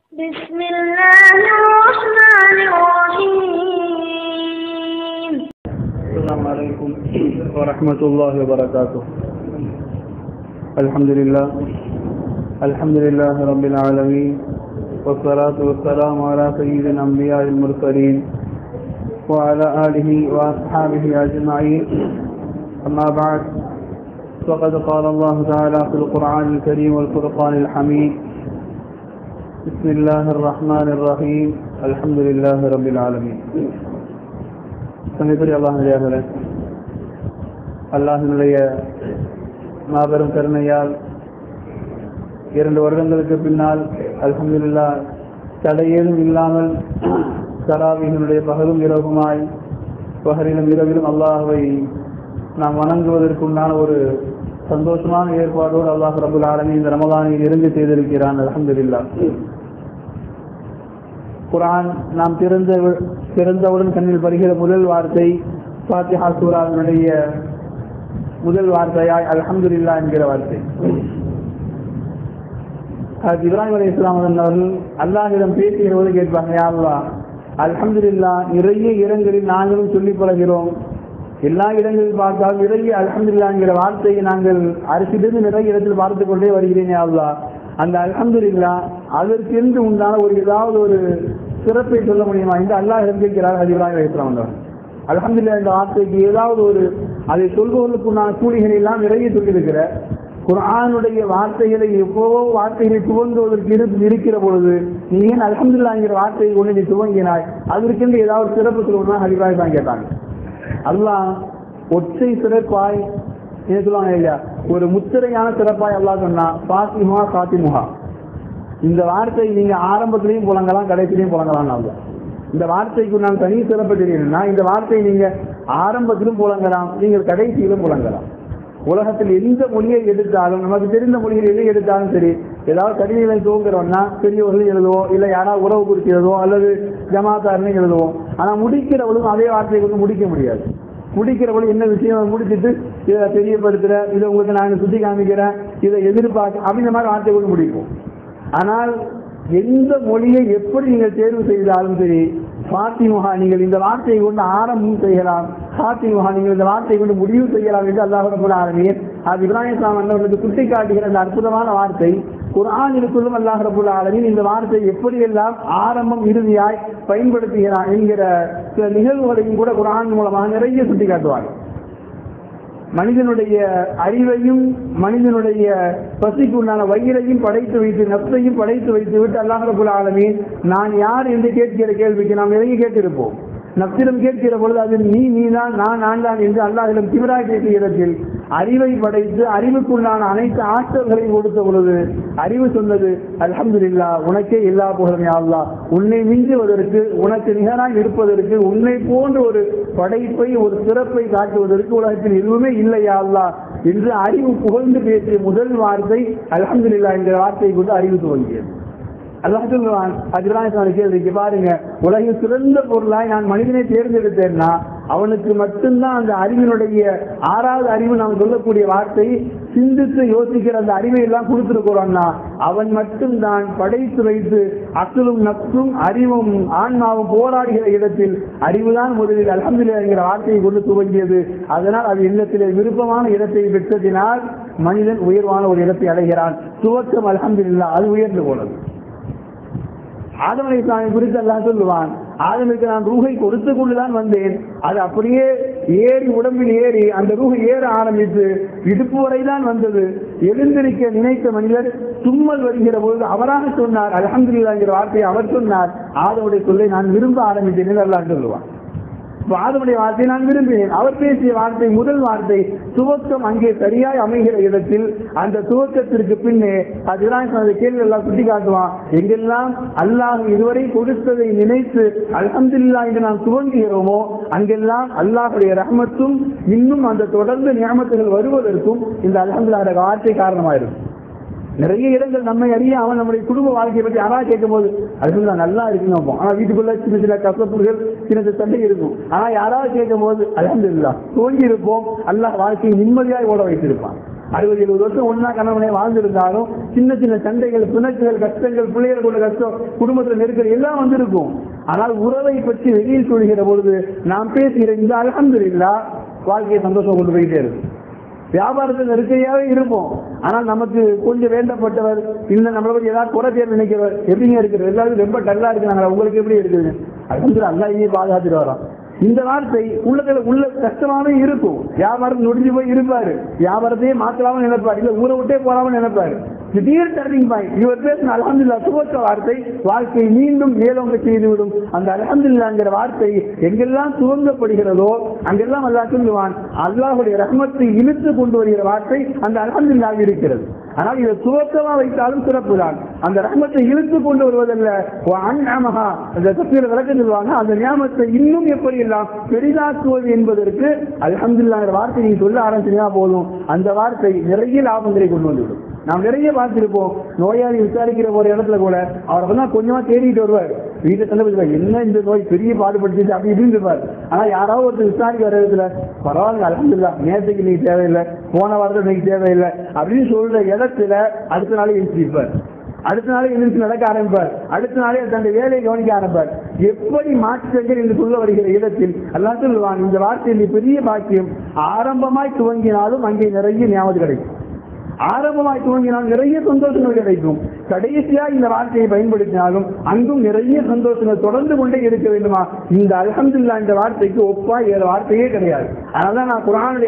بسم الله الرحمن الرحيم. السلام عليكم ورحمة الله وبركاته. الحمد لله رب العالمين، والصلاة والسلام على سيد الأنبياء المرسلين وعلى آله وأصحابه أجمعين. أما بعد، فقد قال الله تعالى في القرآن الكريم والفرقان الحميد: بسم الله الرحمن الرحيم الحمد لله رب العالمين. சமீபத்தில் அல்லாஹினுடைய மாபெரும் கருணையால் 2 வருடங்களுக்கு பின்னால் அல்ஹம்துலில்லாஹ் தடையேதும் இல்லாமல் தராவீஹினுடைய பகலும் இரவுமாய் பகலிலும் இரவிலும் அல்லாஹ்வை நாம் வணங்குவதற்குண்டான ஒரு சந்தோஷமான ஏற்பாடோடு அல்லாஹ் ரப்புல் ஆலமீன் இந்த ரமலானை இருந்து செய்திருக்கிறான். அல்ஹம்துலில்லாஹ். குர்ஆன் நாம் திறந்தவுடன் கண்ணில் படுகிற முதல் வார்த்தை ஃபாத்திஹா சூராவினுடைய முதல் வார்த்தையாய் அல்ஹம்துலில்லாஹ் என்கிற வார்த்தை. இப்ராஹிம் அலைஹிஸ்ஸலாம் அவர்கள் அல்லாஹ்விடம் பேசுகிறபோது கேட்பாங்க, யா அல்லாஹ், அல்ஹம்துலில்லாஹ் நிறைய இடங்களில் நாங்களும் சொல்லி பழகிறோம், எல்லா இடங்களில் பார்த்தாலும் நிறைய அல்ஹம்துலில்லாஹ் என்கிற வார்த்தையை நாங்கள் அரசிலிருந்து நிறைய இடத்தில் பார்த்து கொண்டே வருகிறேன். யா அல்லாஹ், அந்த அல்ஹம்துலில்லாஹ் அதற்கென்று உண்டான ஏதாவது ஒரு சிறப்பை சொல்ல முடியுமா என்று அல்லாஹ்விடம் கேட்கிறார் இப்ராஹிம் அலைஹிஸ்ஸலாம் அவர்கள். அல்ஹம்துலில்லாஹ் இந்த வார்த்தைக்கு ஏதாவது ஒரு அதை சொல்பவர்களுக்குண்டான கூலிகளை எல்லாம் நிறைய சொல்லியிருக்கிற குர்ஆனுடைய வார்த்தைகளை எப்போவோ வார்த்தைகளை துவங்குவதற்கு இருக்கிற பொழுது நீ ஏன் அல்ஹம்துலில்லாஹ் என்கிற வார்த்தையை கொண்டு நீ துவங்கினாய், அதற்கென்று ஏதாவது சிறப்பு சொல்லணும்னா இப்ராஹிம் தான் கேட்டாங்க. அல்லாஹ் ஒற்றை சிறப்பாய் என்ன சொல்லுவாங்க இல்லையா, ஒரு முத்திரையான சிறப்பாய் அல்லாஹ் சொன்னா ஃபாத்திஹா ஃபாத்திமுஹா. இந்த வார்த்தை நீங்க ஆரம்பத்திலையும் புழங்கலாம், கடைசிலையும் புழங்கலாம். இந்த வார்த்தைக்கு நான் தனி சிறப்பு தெரியணும்னா இந்த வார்த்தையை நீங்க ஆரம்பத்திலும் புழங்கலாம், நீங்கள் கடைசியிலும் புழங்கலாம். உலகத்தில் எந்த மொழியை எடுத்தாலும், நமக்கு தெரிந்த மொழிகள் எதை எடுத்தாலும் சரி, ஏதாவது கடிதங்களை துவங்குறோம்னா பெரியவர்கள் எழுதுவோம், இல்லை யாராவது உறவு குறித்து எழுதுவோம், அல்லது ஜமாத்தாருன்னு எழுதுவோம். ஆனால் முடிக்கிறவளும் அதே வார்த்தையை கொண்டு முடிக்க முடியாது. முடிக்கிறவளும் என்ன விஷயம் முடிச்சுட்டு இதை தெரியப்படுத்துற, இதை உங்களுக்கு நாங்கள் சுட்டி காமிக்கிறேன், இதை எதிர்பார்க்க அப்படின்ற மாதிரி வார்த்தையை கொண்டு முடிப்போம். ஆனால் எந்த மொழியை எப்படி நீங்கள் தேர்வு செய்தாலும் சரி, ஃபாத்திமுஹா நீங்கள் இந்த வார்த்தையை கொண்டு ஆரம்பம் செய்யலாம், ஃபாத்திமுஹா நீங்கள் இந்த வார்த்தையை கொண்டு முடிவு செய்யலாம் என்று அல்லாஹ் ரப்பல் ஆலமீன் அது இப்ராஹிம் அவர்களுக்கு சுட்டி காட்டுகிற அந்த அற்புதமான வார்த்தை. குர்ஆனிற்குள்ளும் அல்லாஹ் ரப்பல் ஆலமீன் இந்த வார்த்தை எப்படியெல்லாம் ஆரம்பம் இறுதியாய் பயன்படுத்துகிறான் என்கிற சில நிகழ்வுகளையும் கூட குர்ஆன் மூலமாக நிறைய சுட்டி காட்டுவாங்க. மனிதனுடைய அறிவையும் மனிதனுடைய பசிக்கு உண்டான வயிறையும் படைத்து வைத்து, நப்சையும் படைத்து வைத்து விட்டு அல்லாஹ் ரப்பல் ஆலமீன் நான் யார் என்று கேட்கிற கேள்விக்கு நாம் நிறைய கேட்டிருப்போம். நப்சிடம் கேட்கிற பொழுது அது நீதான் நான் தான் என்று அல்லாஹ்விடம் திமிராய் கேட்கிற இடத்தில் அறிவை படைத்து அறிவுக்குள்ளான அனைத்து ஆற்றல்களையும் கொடுத்த பொழுது அறிவு சொன்னது, அல்ஹம்துலில்லாஹ் உனக்கே எல்லா புகழும் யா அல்லாஹ், உன்னை மிஞ்சுவதற்கு, உனக்கு நிகராய் இருப்பதற்கு, உன்னை போன்ற ஒரு படைப்பை ஒரு சிறப்பை காட்டுவதற்கு உலகத்தில் எதுவுமே இல்லை யா அல்லாஹ் என்று அறிவு புகழ்ந்து பேசிய முதல் வார்த்தை அல்ஹம்துலில்லாஹ் என்ற வார்த்தையை கொண்டு அறிவு துவங்கியது. அல்லாஹ் சொல்லுவான் கேள்விக்கு பாருங்க, உலகில் சிறந்த பொருளாய் நான் மனிதனை தேர்ந்தெடுத்தேன்னா அவனுக்கு மட்டும்தான் அந்த அறிவினுடைய 6வது அறிவு நாம் சொல்லக்கூடிய வார்த்தை சிந்தித்து யோசிக்கிற அந்த அறிவை எல்லாம் கொடுத்துருக்கிறோம்னா அவன் மட்டும்தான் படைத்து வைத்து அக்லும் நப்சும் அறிவும் ஆன்மாவும் போராடுகிற இடத்தில் அறிவுதான் முதலில் அல்ஹம்துலில்லாஹ் என்கிற வார்த்தையை கொண்டு துவங்கியது. அதனால் அது இல்லத்திலே விருப்பமான இடத்தை பெற்றதினால் மனிதன் உயர்வான ஒரு இடத்தை அடைகிறான். துவக்கம் அல்ஹம்துலில்லாஹ், அது உயர்ந்து போனது. ஆதம் அலைஹிஸ்ஸலாம் குறித்து அல்லாஹ் சொல்லுவான், ஆதமுக்கு நான் ரூஹை கொடுத்து கொண்டுதான் வந்தேன், அது அப்படியே ஏறி உடம்பில் ஏறி அந்த ரூஹ் ஏற ஆரம்பித்து இடுப்பு வரைதான் வந்தது. எழுந்திருக்க நினைத்த மனிதர் தும்மல் வருகிற பொழுது அவராக சொன்னார் அல்ஹம்துலில்லாஹ் என்கிற வார்த்தையை அவர் சொன்னார். ஆதமுடைய சொல்லை நான் விரும்ப ஆரம்பித்தேன் என்று அல்லாஹ் சொல்லுவான். ஆதமுடைய வார்த்தையை நான் விரும்பினேன். அவர் பேசிய வார்த்தை முதல் வார்த்தை துவக்கம் அங்கே சரியாய் அமைகிற இடத்தில் அந்த துவக்கத்திற்கு பின்னே அது கேள்வி எல்லாம் சுட்டி காட்டுவான். எங்கெல்லாம் அல்லாஹ் இதுவரை கொடுத்ததை நினைத்து அல்ஹம்துலில்லாஹ் என்று நாம் துவங்குகிறோமோ அங்கெல்லாம் அல்லாஹுடைய ரஹ்மத்தும் இன்னும் அந்த தொடர்ந்து நியமத்துகள் வருவதற்கும் இந்த அல்ஹம்துலில்லாஹ் வார்த்தை காரணமாயிருக்கும். நிறைய இடங்கள் நம்மை அறியாமல் நம்முடைய குடும்ப வாழ்க்கையை பற்றி யாராவது கேட்கும் போது அது நல்லா இருக்குன்னு வைப்போம். ஆனா வீட்டுக்குள்ள சின்ன சின்ன கசப்புகள் சின்ன சின்ன சண்டை இருக்கும். ஆனா யாராவது கேட்கும் போது அல்ஹம்துலில்லாஹ் தோங்கி இருப்போம். அல்லாஹ் வாழ்க்கையை நிம்மதியாய் ஓட வைத்திருப்பான். 60-70 வருஷம் ஒன்னா கணவனை வாழ்ந்திருந்தாலும் சின்ன சின்ன சண்டைகள், பிணக்குகள், கஷ்டங்கள், பிள்ளைகளோட கஷ்டம், குடும்பத்தில் நெருக்கடி எல்லாம் வந்திருக்கும். ஆனால் உறவை பற்றி வெளியில் சொல்கிற பொழுது நாம் பேசுகிற இந்த அல்ஹம்துலில்லாஹ் வாழ்க்கையை சந்தோஷம் கொண்டு போயிட்டே இருக்கும். வியாபாரத்தில் நெருக்கடியாவே இருப்போம். ஆனால் நமக்கு கொஞ்சம் வேண்டப்பட்டவர் இல்ல, நம்மளை பற்றி ஏதாவது குறை பேர் நினைக்கிறவர் எப்படிங்க இருக்கிறது, எல்லாரும் ரொம்ப டல்லா இருக்கிறாங்க, உங்களுக்கு எப்படி இருக்குது, அது அல்லாஹ்வே பாதுகாத்துட்டு வரோம். இந்த வார்த்தை உள்ளத்துல உள்ள கஷ்டமாவே இருக்கும். வியாபாரம் நொடிஞ்சு போய் இருப்பாரு, வியாபாரத்தையே மாற்றலாம நினைப்பாரு, இல்ல ஊரை விட்டே போறாம நினைப்பாரு. திடீர் டர்னிங் பாயிண்ட், இவர் பேசின அல்ஹம்துலில்லாஹ் சுபோற்ற வார்த்தை வாழ்க்கையை மீண்டும் மேலோங்க செய்துவிடும். அந்த அல்ஹம்துலில்லாஹ்ங்கிற வார்த்தை எங்கெல்லாம் துவங்கப்படுகிறதோ அங்கெல்லாம் அல்லாஹ் சொல்லுவான், அல்லாஹ்வுடைய ரஹ்மத்தை இழுத்து கொண்டு வருகிற வார்த்தை அந்த அல்ஹம்துலில்லாஹ் இருக்கிறது. ஆனால் இதை துவக்கமா வைத்தாலும் சிறப்பு தான். அந்த ரஹ்மத்தை இழுத்து கொண்டு வருவதல்ல, அந்த தப்சீர் விளக்கம் சொல்லுவாங்க, அந்த நியாமத்தை இன்னும் எப்படி எல்லாம் பெரிதாக்குவது என்பதற்கு அல்ஹம்துலில்லாஹ்ங்கிற வார்த்தை நீங்க சொல்ல ஆரம்பிச்சீங்கன்னா போதும், அந்த வார்த்தை நிறைய லாபங்களை கொண்டு வந்துவிடும். நாம் நிறைய பார்த்திருப்போம், நோயாளி விசாரிக்கிற ஒரு இடத்துல கூட அவரை வந்து கொஞ்சமா தேடிட்டு வருவார், வீட்டை சண்டை என்ன இந்த நோய் பெரிய பாடுபடுத்திட்டு அப்படி இப்படின்னு இருப்பார். ஆனா யாராவது ஒருத்தர் விசாரிக்க வர இடத்துல பரவாயில்ல அல்ஹம்துலில்லாஹ் நேற்றுக்கு நீங்க தேவையில்லை, போன வாரத்தில் நீங்க தேவையில்லை அப்படின்னு சொல்ற இடத்துல அடுத்த நாளே எழுந்திருப்பார், அடுத்த நாளே எழுந்திரிச்சு நடக்க ஆரம்பிப்பார், அடுத்த நாளே தன்னுடைய வேலையை கவனிக்க ஆரம்பிப்பார். எப்படி மாற்றங்கள் என்று சொல்ல வருகிற இடத்தில் அல்லாஹ் சொல்லுவான், இந்த வார்த்தையில் பெரிய பாக்கியம் ஆரம்பமாய் துவங்கினாலும் அங்கே நிறைய ஞாபகம் கிடைக்கும். ஆரம்பமாய் துவங்கினால் நிறைய சந்தோஷங்கள் கிடைக்கும். கடைசியா இந்த வார்த்தையை பயன்படுத்தினாலும் அங்கும் நிறைய சந்தோஷங்கள் தொடர்ந்து கொண்டே இருக்க வேண்டுமா? இந்த அல்ஹம்துலில்லாஹ் இந்த வார்த்தைக்கு ஒப்பா வேறு வார்த்தையே கிடையாது. அதனால நான் குர்ஆனுடைய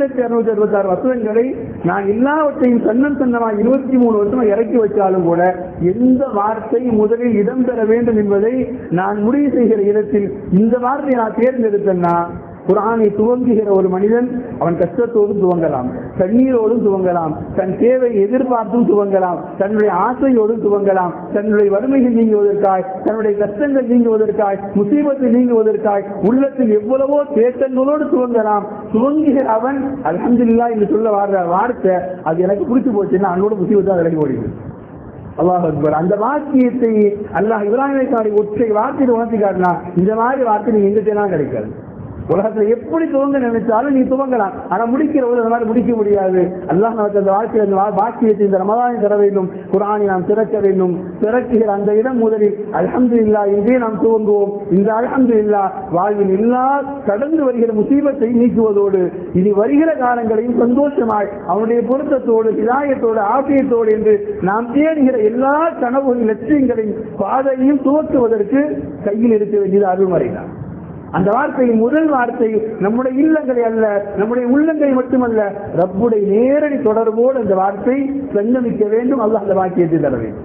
6666 வசனங்களை நான் எல்லாவற்றையும் சன்னமாக 23 வருஷமா இறக்கி வச்சாலும் கூட எந்த வார்த்தை முதலில் இடம்பெற வேண்டும் என்பதை நான் முடிவு செய்கிற இடத்தில் இந்த வார்த்தையை நான் தேர்ந்தெடுத்தேன்னா, குர்ஆனை துவங்குகிற ஒரு மனிதன் அவன் கஷ்டத்தோடும் துவங்கலாம், கண்ணீரோடும் துவங்கலாம், தன் தேவை எதிர்பார்த்தும் துவங்கலாம், தன்னுடைய ஆசையோடும் துவங்கலாம், தன்னுடைய வறுமைகள் நீங்குவதற்காய், தன்னுடைய கஷ்டங்கள் நீங்குவதற்காய், முசீபத்து நீங்குவதற்காய் உள்ளத்தில் எவ்வளவோ தேட்டங்களோடு துவங்கலாம். துவங்குகிற அவன் அல்ஹம்துலில்லாஹ் என்று சொல்ல வர்ற வார்த்தை அது எனக்கு பிடிச்சு போச்சுன்னா அன்னோட முசீபத்தான் விலகி ஓடிது. அல்லாஹ் அக்பர். அந்த வாக்கியத்தை அல்லாஹ் இப்ராஹிம் ஒற்றை வார்த்தையை உணர்த்தி காட்டினா இந்த மாதிரி வார்த்தை நீங்க எங்க தேனாலும் கிடைக்காது. உலகத்துல எப்படி துவங்க நினைச்சாலும் நீ துவங்கலாம், ஆனா முடிக்கிற போது அந்த மாதிரி முடிக்க முடியாது. அல்லாஹ் நமக்கு அந்த வாழ்க்கையை, அந்த பாக்கியத்தை இந்த ரமதானை தர வேண்டும், குர்ஆனை நாம் திறக்க வேண்டும். திறக்குகிற அந்த இடம் முதலில் அல்ஹம்துலில்லாஹ் என்றே நாம் துவங்குவோம். இந்த அல்ஹம்துலில்லாஹ் வாழ்வில் எல்லா கடந்து வருகிற முசீபத்தை நீக்குவதோடு இனி வருகிற காலங்களையும் சந்தோஷமாய் அவனுடைய பொருத்தத்தோடு ஹிதாயத்தோடு ஆபியத்தோடு என்று நாம் தேடுகிற எல்லா கனவுகளின் லட்சியங்களின் பாதையையும் துவக்குவதற்கு கையில் இருக்க வேண்டியது அருள்மறைதான். அந்த வார்த்தையின் முதல் வார்த்தை நம்முடைய இல்லங்களை அல்ல, நம்முடைய உள்ளங்களை மட்டுமல்ல, ரப்புடைய நேரடி தொடர்போடு அந்த வார்த்தை சங்கமிக்க வேண்டும். அல்லாஹ் அந்த வாக்கியத்தை தர வேண்டும்.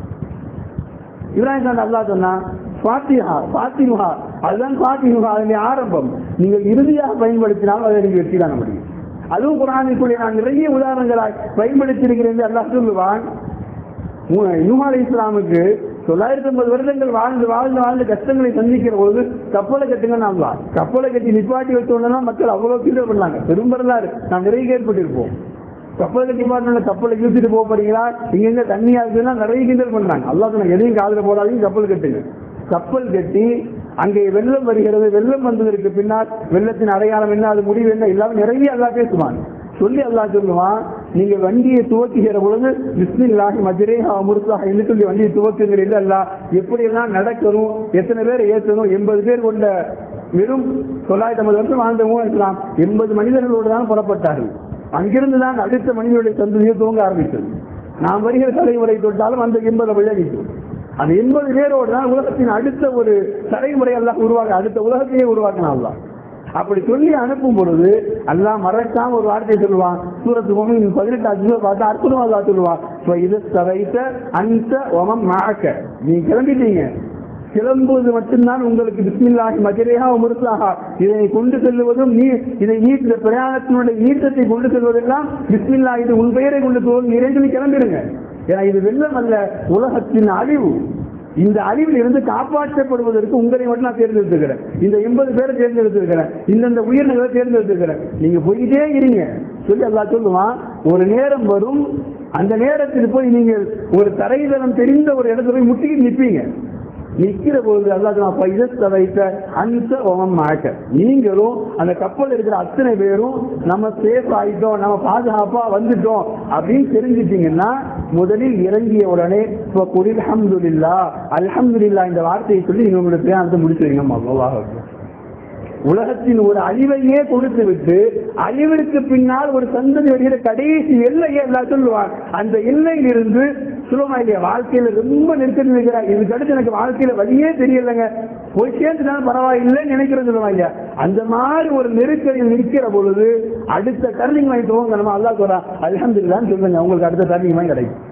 இப்ராஹிம் அல்லாஹ் சொன்னா ஃபாத்திஹா, ஃபாத்திஹா அதுதான் ஃபாத்திஹா, அதனுடைய ஆரம்பம். நீங்கள் இறுதியாக பயன்படுத்தினால் அதை நீங்கள் வெற்றி காண முடியும். அதுவும் குர்ஆனிற்குள்ளே நான் நிறைய உதாரணங்களாய் பயன்படுத்தியிருக்கிறேன் என்று அல்லாஹ் சொல்லுவான். நூஹ் அலைஹிஸ்ஸலாமுக்கு 950 வருடங்கள் வாழ்ந்து வாழ்ந்து வாழ்ந்து கஷ்டங்களை சந்திக்கிற பொழுது கப்பலை கட்டுங்க நாம் கப்பலை கட்டி நிப்பாட்டி வச்சோன்னா மக்கள் அவ்வளவு கிண்டல் பண்ணாங்க. பெரும்பரலாறு நாம் நிறைய கேள்விப்பட்டிருப்போம். கப்பலை கட்டி பாட்டு கப்பலை இழுத்துட்டு போக போறீங்களா, இங்க தண்ணியா இருக்குன்னா நிறைய கிண்டல் பண்றாங்க. அல்லாஹ் சொன்னாங்க எதையும் காதுல போடாதீங்க, கப்பல் கட்டுங்க. கப்பல் கட்டி அங்கே வெள்ளம் வருகிறது, வெள்ளம் வந்ததற்கு பின்னால் வெள்ளத்தின் அடையாளம் என்ன, அது முடிவு என்ன, எல்லாமே நிறைய அல்லாஹ் பேசுவான். சொல்லி அல்லாஹ் சொல்லுவான், நீங்க வண்டியை துவக்குகிற பொழுது பிஸ்மில்லாஹி மஜ்ரேஹா முர்சாஹா என்று சொல்லி வண்டியை துவக்குங்கள் என்று அல்லாஹ் எப்படி எல்லாம் நடக்கணும், எத்தனை பேர் ஏற்றணும், 80 பேர் கொண்ட வெறும் 950 வருஷம் வாழ்ந்தவங்க இருக்கலாம், 80 மனிதர்களோடு தான் புறப்பட்டார்கள். அங்கிருந்து தான் அடுத்த மனிதனுடைய சந்ததியை துவங்க ஆரம்பித்தது. நாம் வருகிற தலைமுறை தொட்டாலும் அந்த 80 விளையாடிக்கும். அந்த 80 பேரோடு தான் உலகத்தின் அடுத்த ஒரு தலைமுறை அல்லாஹ் உருவாக்க, அடுத்த உலகத்தையே உருவாக்கினான் அல்லாஹ். அப்படி சொல்லி அனுப்பும் பொழுது அல்லாஹ் மறக்காம ஒரு வார்த்தை சொல்லுவான். சூரத்து முஃமின் 18 பார்த்தா அற்புதமா அல்லாஹ் சொல்லுவான், இது தவைத்த அந்த ஒமம் மாக்க, நீ கிளம்பிட்டீங்க, கிளம்புவது மட்டும்தான் உங்களுக்கு பிஸ்மில்லாஹி மஜ்ரேஹா முர்சாஹா, இதை கொண்டு செல்வதும் இதை நீட்ட பிரயாணத்தினுடைய நீட்டத்தை கொண்டு செல்வதெல்லாம் பிஸ்மில்லா, இது உன் பெயரை கொண்டு துவங்குகிறேன் சொல்லி கிளம்பிடுங்க. ஏன்னா இது வெள்ளம் அல்ல, உலகத்தின் அழிவு. இந்த அழிவில் இருந்து காப்பாற்றப்படுவதற்கு உங்களை மட்டும் நான் தேர்ந்தெடுத்துக்கிறேன், இந்த 80 பேரை தேர்ந்தெடுத்திருக்கிறேன், இந்த உயிரினங்களை தேர்ந்தெடுத்திருக்கிறேன், நீங்க போயிட்டே இருங்க சொல்லி அல்லாஹ் சொல்லுவான். ஒரு நேரம் வரும், அந்த நேரத்தில் போய் நீங்கள் ஒரு தரைதளம் தெரிந்த ஒரு இடத்துல போய் முட்டிக்கிட்டு நிற்பீங்க. நிக்கிற பொழுது அல்லாஹ் வைத்த அந்த ஓமமாக்க நீங்களும் அந்த கப்பல் இருக்கிற அத்தனை பேரும் நம்ம சேஃப் ஆயிட்டோம், நம்ம பாதுகாப்பா வந்துட்டோம் அப்படின்னு தெரிஞ்சிட்டீங்கன்னா முதலில் இறங்கிய உடனே அல்ஹம்துலில்லாஹ் இந்த வார்த்தையை சொல்லி நீங்க உங்களுடைய பிரயாணத்தை முடிச்சுவீங்க. அல்லாஹ் உலகத்தின் ஒரு அழிவையே கொடுத்து விட்டு அழிவிற்கு பின்னால் ஒரு சந்ததி வருகிற கடைசி எல்லையை எல்லாம் சொல்லுவார். அந்த எல்லையில் இருந்து சுலமா இல்லையா, வாழ்க்கையில ரொம்ப நெருக்கடி இருக்கிறார், இதுக்கு அடுத்து எனக்கு வாழ்க்கையில வழியே தெரியலைங்க, போய் சேர்ந்துட்டாலும் பரவாயில்லைன்னு நினைக்கிறது சொல்லுவாங்க இல்லையா. அந்த மாதிரி ஒரு நெருக்கடியில் நிற்கிற பொழுது அடுத்த டர்னிங் வாங்கி துவங்க நம்ம அல்லாஹ் சொல்றா அல்ஹம்துலில்லாஹ்னு சொல்லுங்க, உங்களுக்கு அடுத்த டர்னிங் வாங்கி கிடைக்கும்.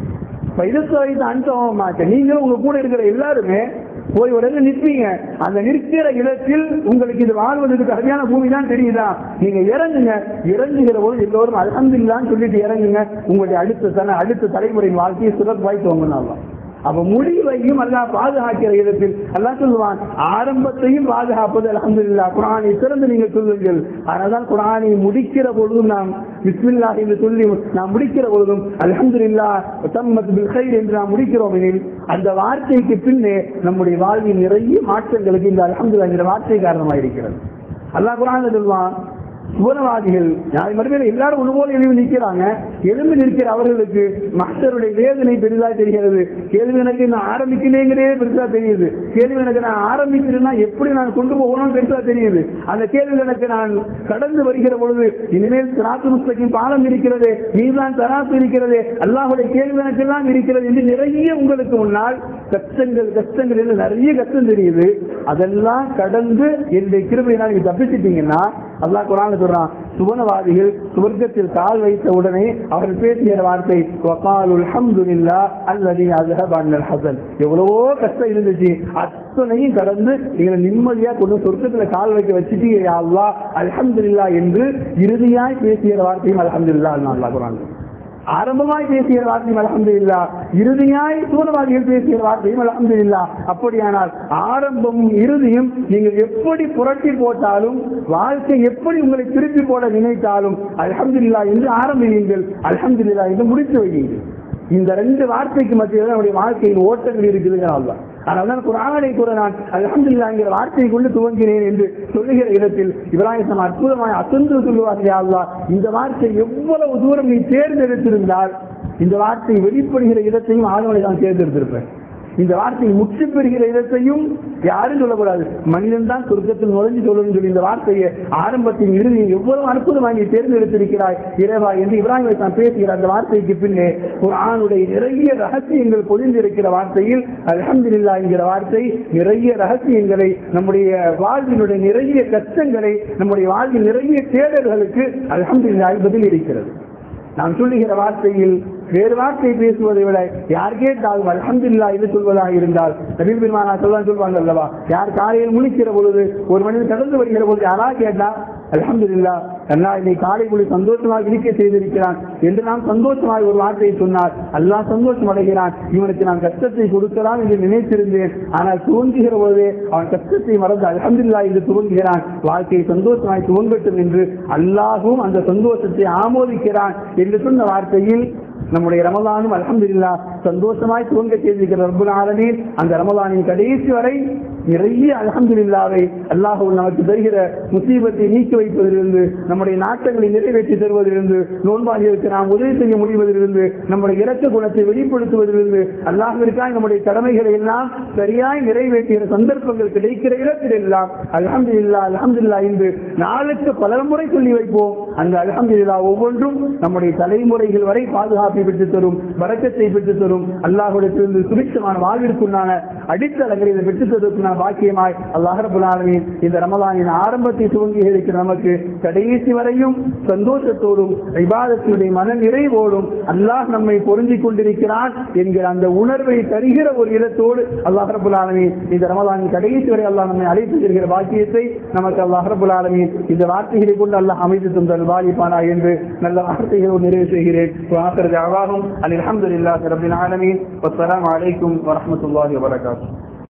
நீங்களும் உங்க கூட இருக்கிற எல்லாருமே போய் உடனே நிற்பீங்க. அந்த நிற்கிற இடத்தில் உங்களுக்கு இது வாழ்வதற்கு அருமையான பூமி தான் தெரியுதா, நீங்க இறங்குங்க. இறங்குகிற போது எல்லோரும் அல்ஹம்துலில்லாஹ்னு சொல்லிட்டு இறங்குங்க. உங்களுடைய அடுத்த தலைமுறையின் வாழ்க்கையை சிறப்பாய் தோங்கணும். அப்ப முடிவையும் அல்லாஹ் பாதுகாக்கிற இடத்தில் அல்லாஹ் சொல்லுவான், ஆரம்பத்தையும் பாதுகாப்பது அல்ஹம்துலில்லாஹ். குர்ஆனை திறந்து நீங்க சொல்லுங்கள். அதனால்தான் குர்ஆனை முடிக்கிற பொழுதும் நாம் பிஸ்மில்லாஹ் என்று சொல்லி நாம் முடிக்கிற பொழுதும் அல்ஹம்துலில்லாஹ் தம்மத் பில் கைர் என்று நாம் முடிக்கிறோம் எனில் அந்த வார்த்தைக்கு பின்னே நம்முடைய வாழ்வில் நிறைய மாற்றங்களுக்கு இந்த அல்ஹம்துலில்லாஹ் என்ற வார்த்தை காரணமாக இருக்கிறது. அல்லாஹ் குர்ஆனில் சொல்வான், சுவனவாதிகள் மறுமையில எல்லாரும் ஒன்று போல எழுதி நிற்கிறாங்க. எழுந்து நிற்கிற அவர்களுக்கு மஹ்ஷருடைய வேதனை பெரிதா தெரிகிறது. கேள்வி எனக்கு நான் ஆரம்பிக்கிறேங்கிறே பெருசா தெரியுது. கேள்வி எனக்கு நான் ஆரம்பிக்கிறேன்னா எப்படி நான் கொண்டு போகணும்னு பெருசா தெரியுது. அந்த கேள்வி எனக்கு நான் கடந்து வருகிற பொழுது இனிமேல் சிராத்து முஸ்தகீம் பாலம் இருக்கிறது, மீதான் தராசு இருக்கிறது, அல்லாஹ்வுடைய கேள்வி எனக்கு எல்லாம் இருக்கிறது என்று நிறைய உங்களுக்கு முன்னால் கஷ்டங்கள் என்று நிறைய கஷ்டம் தெரியுது. அதெல்லாம் கடந்து என்னுடைய கிருபையினால் நீங்க தப்பிச்சிட்டீங்கன்னா அல்லாஹ் குர்ஆன்ல சொல்றான், சுவனவாதிகள் சுவர்க்கத்தில் கால் வைத்த உடனே அவர்கள் பேசிய வார்த்தை வகாலுல் ஹம்துலில்லாஹ் அல்லதி அஸ்ஹப அன்னல் ஹஸன். எவ்வளவோ கஷ்டம் இருந்துச்சு, அத்தனையும் கடந்து நீங்க நிம்மதியா கொண்டு சொர்க்கத்துல கால் வைக்க வச்சுட்டீங்க யா அல்லாஹ் அல்ஹம்துலில்லாஹ் என்று இறுதியாய் பேசிய வார்த்தையும் அல்ஹம்துலில்லாஹ். அல்லாஹ் குர்ஆன் ஆரம்பமாய் பேசிய வார்த்தையும் அல்ஹம்துலில்லாஹ், இறுதியாய் சூரவாதிகள் பேசிய வார்த்தையும் அல்ஹம்துலில்லாஹ். அப்படியானால் ஆரம்பமும் இறுதியும் நீங்கள் எப்படி புரட்டி போட்டாலும், வாழ்க்கை எப்படி உங்களை திருப்பி போட நினைத்தாலும் அல்ஹம்துலில்லாஹ் என்று ஆரம்பியுங்கள், அல்ஹம்துலில்லாஹ் என்று முடித்து வையுங்கள். இந்த ரெண்டு வார்த்தைக்கு மத்தியில் நம்முடைய வாழ்க்கையின் ஓட்டங்கள் இருக்குதுங்க. அல்லாஹ் அதனால்தான் குர்ஆனை கூட நான் அல்ஹம்துலில்லாஹ் என்கிற வார்த்தையை கொண்டு துவங்கினேன் என்று சொல்லுகிற இடத்தில் இப்ராஹிம் அற்புதமாய் அசந்து சொல்லுவார்கள், யா அல்லாஹ் இந்த வார்த்தை எவ்வளவு தூரம் நீ தேர்ந்தெடுத்திருந்தால் இந்த வார்த்தை வெளிப்படுகிற இடத்தையும் ஆளுநரை நான் தேர்ந்தெடுத்திருப்பேன். இந்த வார்த்தை முற்று பெறுகிற இடத்தையும் யாரும் சொல்லக்கூடாது, மனிதன் தான் சொர்க்கத்தில் நுழைஞ்சு சொல்லணும் சொல்லி இந்த வார்த்தையை ஆரம்பத்தின் இறுதியை எவ்வளவு அற்புதமாக தேர்ந்தெடுத்திருக்கிறாய் இறைவா என்று இப்ராஹிம் நான் பேசுகிற அந்த வார்த்தைக்கு பின்னே குர்ஆனுடைய நிறைய ரகசியங்கள் பொதிந்திருக்கிற வார்த்தையில் அல்ஹம்துலில்லாஹ் என்கிற வார்த்தை நிறைய ரகசியங்களை, நம்முடைய வாழ்வினுடைய நிறைய கஷ்டங்களை, நம்முடைய வாழ்வில் நிறைய தேடல்களுக்கு அல்ஹம்துலில்லாஹ் பதில் இருக்கிறது. நாம் சொல்லுகிற வார்த்தையில் வேறு வார்த்தை பேசுவதை விட யார் கேட்டாலும் அல்ஹம்துலில்லாஹ் என்று சொல்வதாக இருந்தால் நபிகள் பெருமானார் சொல்வாங்க அல்லவா, யார் காலையில் முழிக்கிற பொழுது ஒரு மனிதன் கடந்து வருகிற பொழுது யாரா கேட்டா அல்ஹம்துலில்லாஹ் அல்லாஹ் என்னை காலை பொழுது சந்தோஷமாக இருக்க செய்திருக்கிறான் என்று நாம் சந்தோஷமாக ஒரு வார்த்தையை சொன்னார், அல்லாஹ் சந்தோஷம் அடைகிறான். இவனுக்கு நான் கஷ்டத்தை கொடுக்கலாம் என்று நினைத்திருந்தேன், ஆனால் துவங்குகிற பொழுதே அவன் கஷ்டத்தை மறந்து அல்ஹம்துலில்லாஹ் என்று துவங்குகிறான். வாழ்க்கையை சந்தோஷமாய் துவங்கட்டும் என்று அல்லாஹும் அந்த சந்தோஷத்தை ஆமோதிக்கிறான் என்று சொன்ன வார்த்தையில் நம்முடைய ரமலானும் அல்ஹம்துலில்லாஹ் சந்தோஷமாய் துவங்க செய்திருக்கிற ரப்புல் ஆலமீன் அந்த ரமலானின் கடைசி வரை நிறைய அல்ஹம்துலில்லாஹ்வை அல்லாஹ் நமக்கு தருகிற முசீபத்தை நீக்கி வைப்பதிலிருந்து, நம்முடைய நாட்டங்களை நிறைவேற்றி தருவதிலிருந்து, நோன்பாளிகளுக்கு நாம் உதவி செய்ய முடிவதிலிருந்து, நம்முடைய இரக்க குணத்தை வெளிப்படுத்துவதிலிருந்து, அல்லாஹ்விற்காக நம்முடைய கடமைகளை எல்லாம் சரியாய் நிறைவேற்றிய சந்தர்ப்பங்கள் கிடைக்கிற இடத்திலெல்லாம் அல்ஹம்துலில்லாஹ் அல்ஹம்துலில்லாஹ் என்று நாளுக்கு பல முறை சொல்லி வைப்போம். அந்த அல்ஹம்துலில்லாஹ் ஒவ்வொன்றும் நம்முடைய தலைமுறைகள் வரை பாதுகாப்பை பெற்றுத் தரும், பரக்கத்தை பெற்றுத் தரும், அல்லாஹ்விடத்திலிருந்து சுபிட்சமான வாழ்விற்குண்டான அடித்தளங்களை இதை பெற்றுத் தருவதற்குண்டான பாக்கியமாய் அல்லாஹ் ரப்பல் ஆலமீன் இந்த ரமலானின் ஆரம்பத்தை துவங்கி இருக்கிற நமக்கு கடைசி வரையும் சந்தோஷத்தோடும் இபாதத்தினுடைய மன நிறைவோடும் அல்லாஹ் நம்மை பொருந்திக் கொண்டிருக்கிறான் என்கிற அந்த உணர்வை தருகிற ஒரு இடத்தோடு அல்லாஹ் ரப்பல் ஆலமீன் இந்த ரமலானின் கடைசி வரை அல்லாஹ் நம்மை அழைத்து செல்கிற பாக்கியத்தை நமக்கு அல்லாஹ் ரப்பல் ஆலமீன் இந்த வார்த்தைகளை கொண்டு அல்லாஹ் அமைத்து தந்தல் வாலிப்பானா என்று நல்ல வார்த்தைகளோடு நிறைவு செய்கிறேன். அல்ஹம்துலில்லாஹி ரப்பில் ஆலமீன். வஸ்ஸலாமு அலைக்கும் வரஹ்மத்துல்லாஹி வபரகாத்துஹு.